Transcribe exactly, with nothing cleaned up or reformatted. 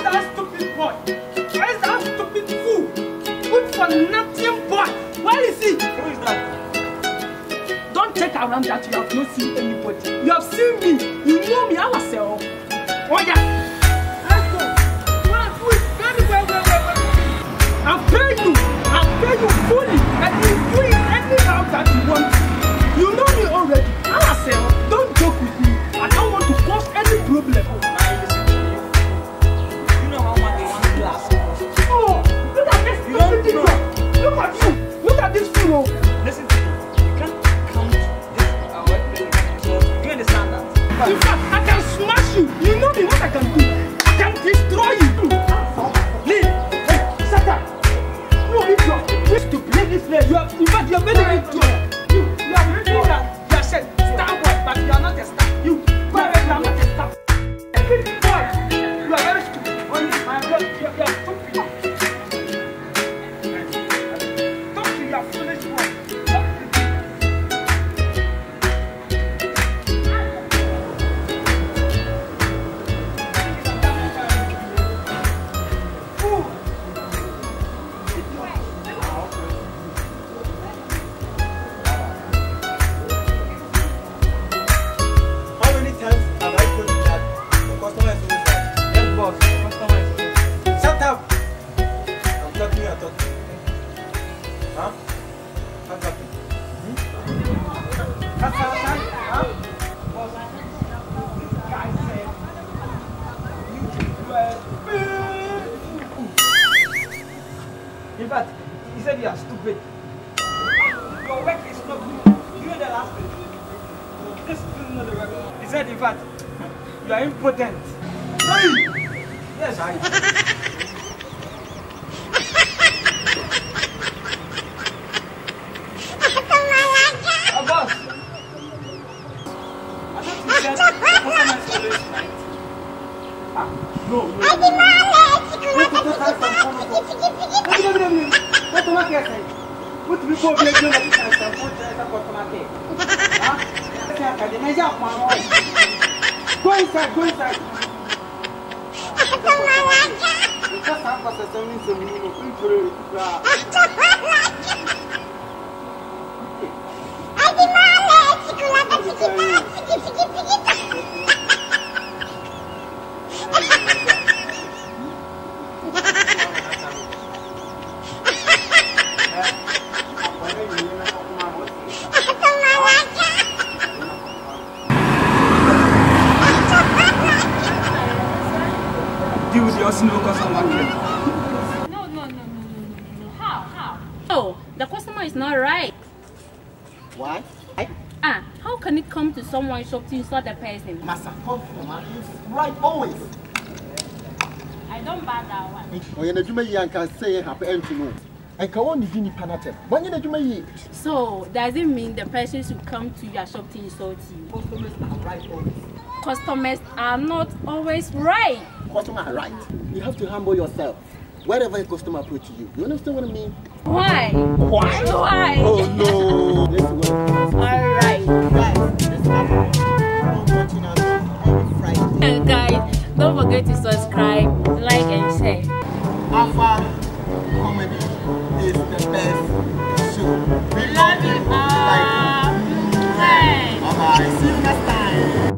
that stupid boy? Where is that stupid fool? Good for nothing boy. Where is he? Who is that? Don't take around that you have not seen anybody. You have seen me. You know me. I was say, oh, oh yeah. Let's go. Well, wait, wait, wait, wait, wait. I'll pay you. I'll pay you fully. And you do it any route that you want. You know me already. I was say, oh, don't joke with me. I don't want to cause any problem. Oh, man, listen to me. You know how much they want to last. Oh, look at this. You don't know. Look at you. Look at this fool. Listen to me. You can't come to this our workplace. So, you understand that? In fact, I can smash you. You know me what I can do. I can destroy you. Leave. Hey, shut up. You idiot. You stupid. Leave this place. You are, in fact, you are very idiot. You, you are very idiot. You are said star boy, but you are not a star. You, go away. You are not a star. Boy, you are very stupid. Only my blood. You are stupid. Talk to your foolish boy. How many times have I told you that the customer is always right? Yes, boss. The customer is always right. Shut up! I'm talking, you're talking. Huh? I'm talking. Hmm? That's how I say. Huh? Boss, this guy said you were. In fact, he said you are stupid. Your work is not good. You are the last person. This is not the work. He said, in fact, you are impotent. Hey! Yes, I am. Oh, boss. I thought you said the customer is always right. Ah, no, no. Wait, wait, wait, wait, wait. Customer care side. What do we call the agent of customer care? Huh? Go inside, go inside. Just have us a seven so we will control deal with your single customer care. No, no, no, no, no, no, no. How? How? Oh, the customer is not right. Why? Ah, how can it come to someone's shop to insult the person? Master customer is right always. I don't buy that one. Oh, you know, you may can say happy empty no. And come on, you didn't panatem. When you know, you may. So, does it mean the person should come to your shop to insult you? Customers are right always. Customers are not always right. Customer are right. You have to humble yourself. Wherever a customer approach you, you understand what I mean? Why? Why? Why? Oh no! This is what it is. Alright. Guys, this is watching us every Friday. And guys, don't forget to subscribe, like, and share. Alpha Comedy is the best show. We love you all. Bye bye. See you next time.